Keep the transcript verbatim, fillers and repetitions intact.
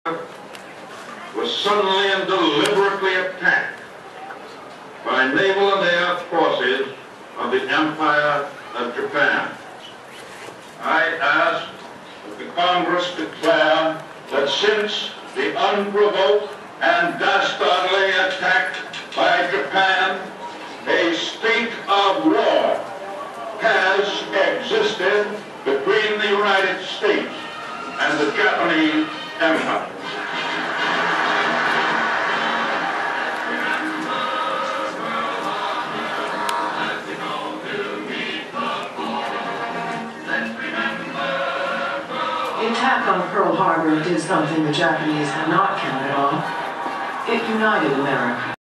was suddenly and deliberately attacked by naval and air forces of the Empire of Japan. I ask that the Congress declare that since the unprovoked and dastardly attack by Japan, a state of war has existed between the United States and the Japanese Empire. The attack on Pearl Harbor did something the Japanese had not counted on. It united America.